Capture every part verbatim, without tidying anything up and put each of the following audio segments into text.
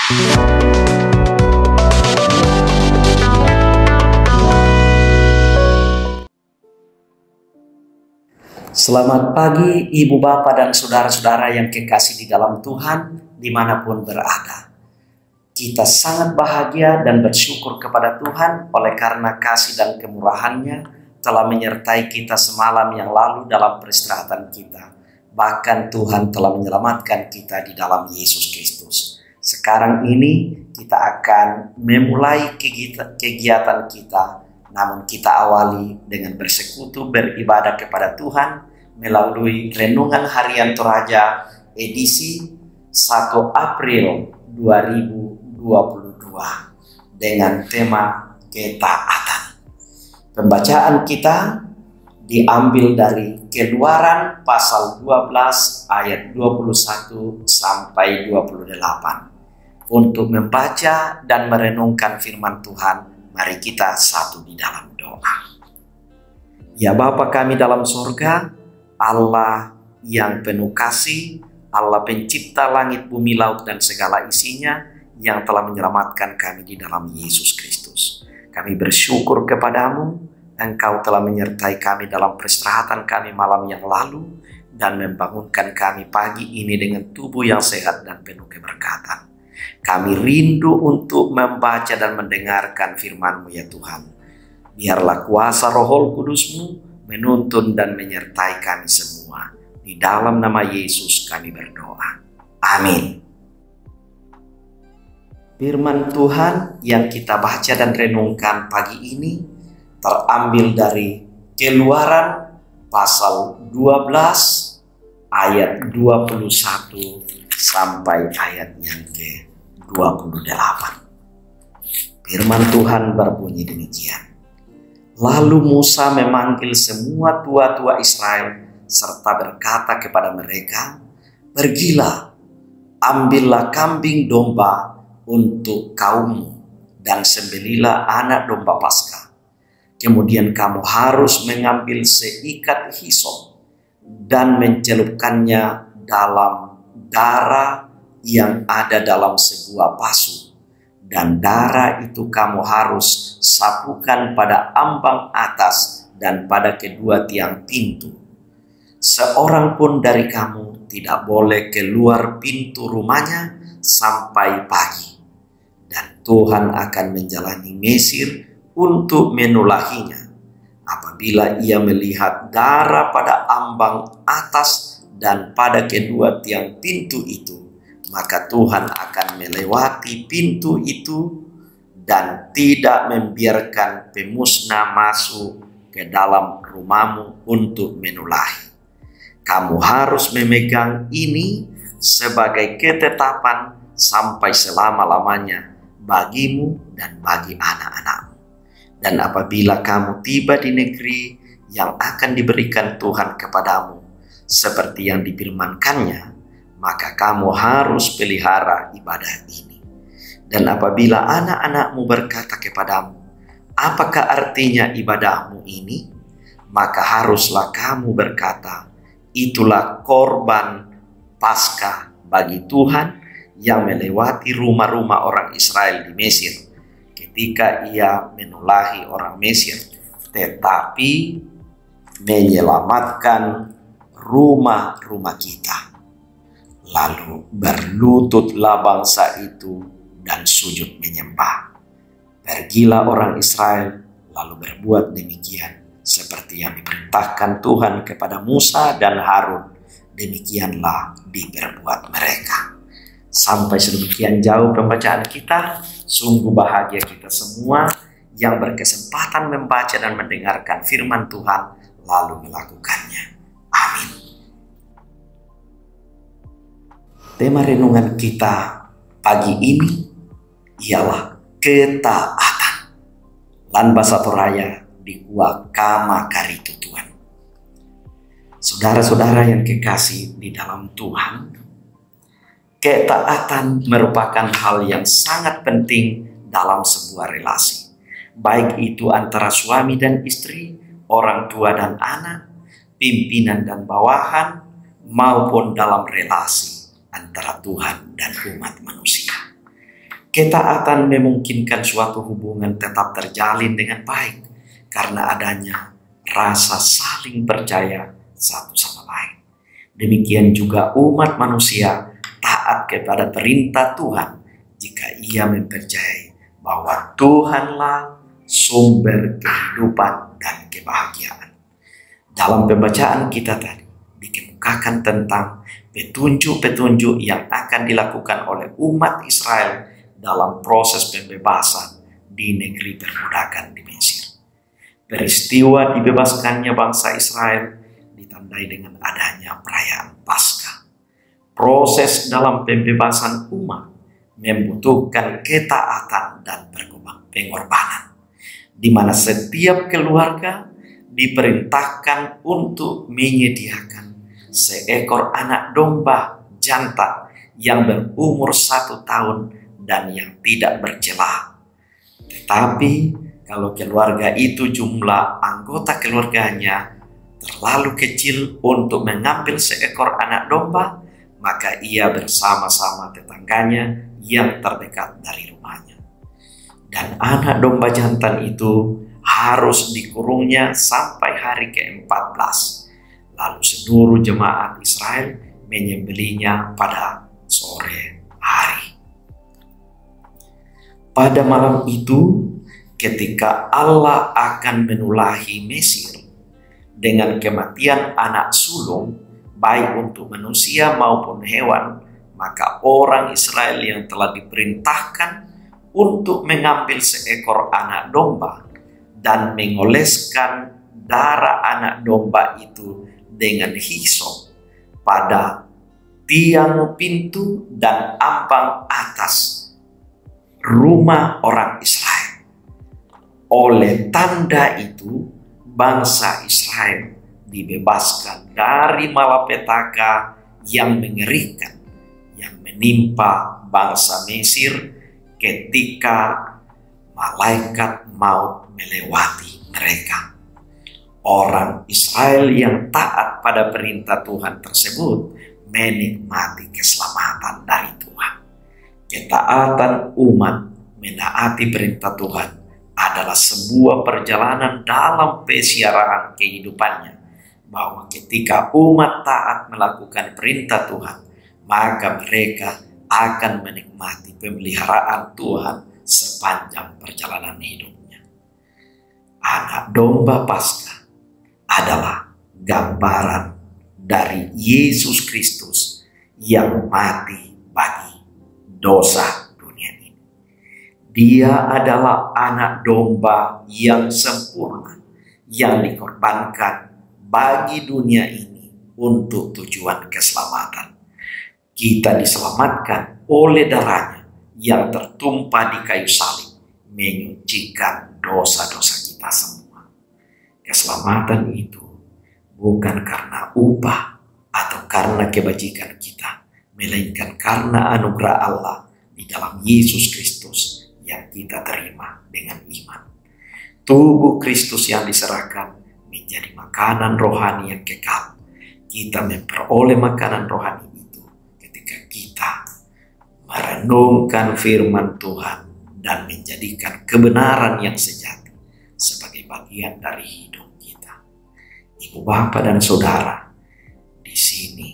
Selamat pagi Ibu Bapak dan Saudara-saudara yang kekasih di dalam Tuhan dimanapun berada. Kita sangat bahagia dan bersyukur kepada Tuhan oleh karena kasih dan kemurahan-Nya telah menyertai kita semalam yang lalu dalam peristirahatan kita. Bahkan Tuhan telah menyelamatkan kita di dalam Yesus Kristus. Sekarang ini kita akan memulai kegiatan kita, namun kita awali dengan bersekutu beribadah kepada Tuhan melalui Renungan Harian Toraja edisi satu April dua ribu dua puluh dua dengan tema ketaatan. Pembacaan kita diambil dari Keluaran pasal dua belas ayat dua puluh satu sampai dua puluh delapan. Untuk membaca dan merenungkan firman Tuhan, mari kita satu di dalam doa. Ya Bapa kami dalam surga, Allah yang penuh kasih, Allah pencipta langit, bumi, laut, dan segala isinya, yang telah menyelamatkan kami di dalam Yesus Kristus. Kami bersyukur kepadamu, Engkau telah menyertai kami dalam peristirahatan kami malam yang lalu, dan membangunkan kami pagi ini dengan tubuh yang sehat dan penuh keberkatan. Kami rindu untuk membaca dan mendengarkan firman-Mu ya Tuhan. Biarlah kuasa Roh Kudus-Mu menuntun dan menyertai kami semua. Di dalam nama Yesus kami berdoa. Amin. Firman Tuhan yang kita baca dan renungkan pagi ini terambil dari Keluaran pasal dua belas ayat dua puluh satu sampai ayat yang ke dua puluh delapan. Firman Tuhan berbunyi demikian. Lalu Musa memanggil semua tua-tua Israel serta berkata kepada mereka, "Pergilah, ambillah kambing domba untuk kaummu dan sembelilah anak domba Paskah. Kemudian kamu harus mengambil seikat hisop dan mencelupkannya dalam darah yang ada dalam sebuah pasu, dan darah itu kamu harus sapukan pada ambang atas dan pada kedua tiang pintu. Seorang pun dari kamu tidak boleh keluar pintu rumahnya sampai pagi, dan Tuhan akan menjalani Mesir untuk menulahinya. Apabila ia melihat darah pada ambang atas dan pada kedua tiang pintu itu, maka Tuhan akan melewati pintu itu dan tidak membiarkan pemusnah masuk ke dalam rumahmu untuk menulahi. Kamu harus memegang ini sebagai ketetapan sampai selama-lamanya bagimu dan bagi anak-anakmu. Dan apabila kamu tiba di negeri yang akan diberikan Tuhan kepadamu, seperti yang difirmankannya, maka kamu harus pelihara ibadah ini. Dan apabila anak-anakmu berkata kepadamu, apakah artinya ibadahmu ini? Maka haruslah kamu berkata, itulah korban Paskah bagi Tuhan yang melewati rumah-rumah orang Israel di Mesir ketika ia menulahi orang Mesir, tetapi menyelamatkan rumah-rumah kita. Lalu berlututlah bangsa itu dan sujud menyembah. Pergilah orang Israel lalu berbuat demikian seperti yang diperintahkan Tuhan kepada Musa dan Harun. Demikianlah diperbuat mereka. Sampai sedemikian jauh pembacaan kita. Sungguh bahagia kita semua yang berkesempatan membaca dan mendengarkan firman Tuhan lalu melakukannya. Amin. Tema renungan kita pagi ini ialah ketaatan. Lan basa Toraya dikua kama karitu Tuhan. Saudara-saudara yang kekasih di dalam Tuhan, ketaatan merupakan hal yang sangat penting dalam sebuah relasi. Baik itu antara suami dan istri, orang tua dan anak, pimpinan dan bawahan, maupun dalam relasi antara Tuhan dan umat manusia. Ketaatan memungkinkan suatu hubungan tetap terjalin dengan baik karena adanya rasa saling percaya satu sama lain. Demikian juga umat manusia taat kepada perintah Tuhan jika ia mempercayai bahwa Tuhanlah sumber kehidupan dan kebahagiaan. Dalam pembacaan kita tadi dikemukakan tentang petunjuk-petunjuk yang akan dilakukan oleh umat Israel dalam proses pembebasan di negeri perbudakan di Mesir. Peristiwa dibebaskannya bangsa Israel ditandai dengan adanya perayaan Paskah. Proses dalam pembebasan umat membutuhkan ketaatan dan pengorbanan, di mana setiap keluarga diperintahkan untuk menyediakan seekor anak domba jantan yang berumur satu tahun dan yang tidak bercela. Tetapi kalau keluarga itu jumlah anggota keluarganya terlalu kecil untuk mengambil seekor anak domba, maka ia bersama-sama tetangganya yang terdekat dari rumahnya. Dan anak domba jantan itu harus dikurungnya sampai hari ke-empat belas. Lalu seluruh jemaat Israel menyembelihnya pada sore hari. Pada malam itu, ketika Allah akan menulahi Mesir dengan kematian anak sulung, baik untuk manusia maupun hewan, maka orang Israel yang telah diperintahkan untuk mengambil seekor anak domba dan mengoleskan darah anak domba itu dengan hisop pada tiang pintu dan ambang atas rumah orang Israel. Oleh tanda itu, bangsa Israel dibebaskan dari malapetaka yang mengerikan yang menimpa bangsa Mesir ketika malaikat maut melewati mereka. Orang Israel yang taat pada perintah Tuhan tersebut menikmati keselamatan dari Tuhan. Ketaatan umat menaati perintah Tuhan adalah sebuah perjalanan dalam pesiaraan kehidupannya, bahwa ketika umat taat melakukan perintah Tuhan, maka mereka akan menikmati pemeliharaan Tuhan sepanjang perjalanan hidupnya. Anak domba Paskah adalah gambaran dari Yesus Kristus yang mati bagi dosa dunia ini. Dia adalah anak domba yang sempurna, yang dikorbankan bagi dunia ini untuk tujuan keselamatan. Kita diselamatkan oleh darahnya yang tertumpah di kayu salib, menyucikan dosa-dosa kita semua. Keselamatan itu bukan karena upah atau karena kebajikan kita, melainkan karena anugerah Allah di dalam Yesus Kristus yang kita terima dengan iman. Tubuh Kristus yang diserahkan menjadi makanan rohani yang kekal. Kita memperoleh makanan rohani itu ketika kita merenungkan firman Tuhan dan menjadikan kebenaran yang sejati sebagai bagian dari hidup kita. Ibu, bapak, dan saudara, di sini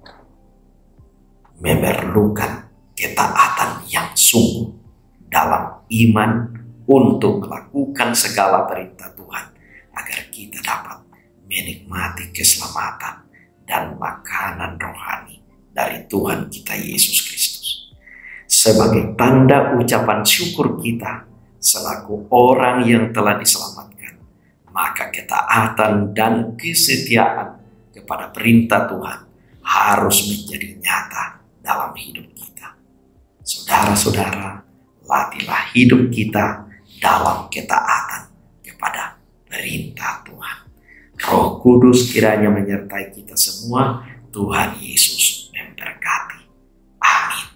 memerlukan ketaatan yang sungguh dalam iman untuk melakukan segala perintah Tuhan agar kita dapat menikmati keselamatan dan makanan rohani dari Tuhan kita Yesus Kristus. Sebagai tanda ucapan syukur kita selaku orang yang telah diselamatkan, maka ketaatan dan kesetiaan kepada perintah Tuhan harus menjadi nyata dalam hidup kita. Saudara-saudara, latihlah hidup kita dalam ketaatan kepada perintah Tuhan. Roh Kudus kiranya menyertai kita semua. Tuhan Yesus memberkati. Amin.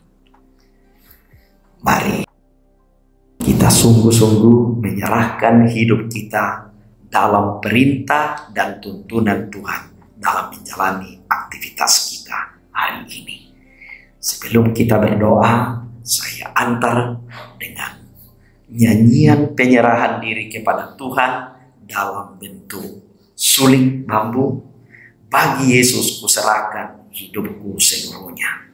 Mari kita sungguh-sungguh menyerahkan hidup kita dalam perintah dan tuntunan Tuhan dalam menjalani aktivitas kita hari ini. Sebelum kita berdoa, saya antar dengan nyanyian penyerahan diri kepada Tuhan dalam bentuk suling bambu. Bagi Yesus kuserahkan hidupku seluruhnya.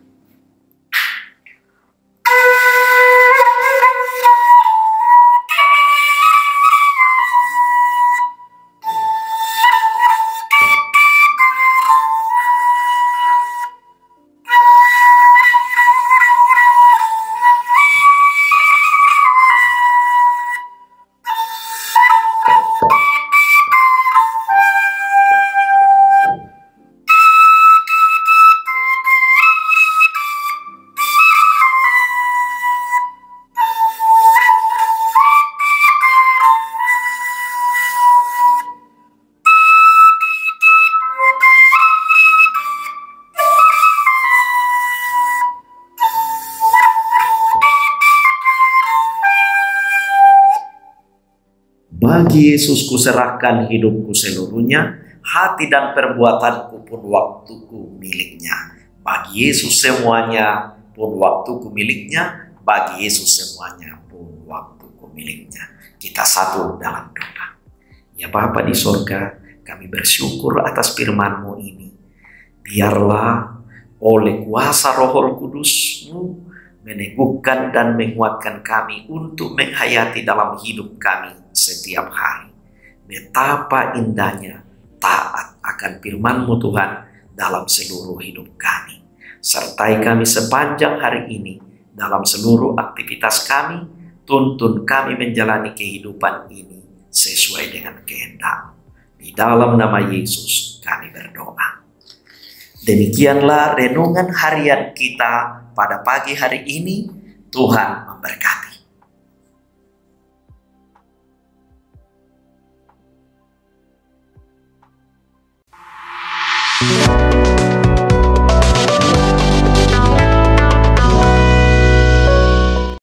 Bagi Yesus kuserahkan hidupku seluruhnya, hati dan perbuatanku pun waktuku miliknya. Bagi Yesus semuanya pun waktuku miliknya, bagi Yesus semuanya pun waktuku miliknya. Kita satu dalam doa. Ya Bapa di sorga, kami bersyukur atas firman-Mu ini. Biarlah oleh kuasa Roh Kudus-Mu meneguhkan dan menguatkan kami untuk menghayati dalam hidup kami setiap hari. Betapa indahnya taat akan firman-Mu Tuhan dalam seluruh hidup kami. Sertai kami sepanjang hari ini dalam seluruh aktivitas kami. Tuntun kami menjalani kehidupan ini sesuai dengan kehendak. Di dalam nama Yesus kami berdoa. Demikianlah renungan harian kita pada pagi hari ini. Tuhan memberkati.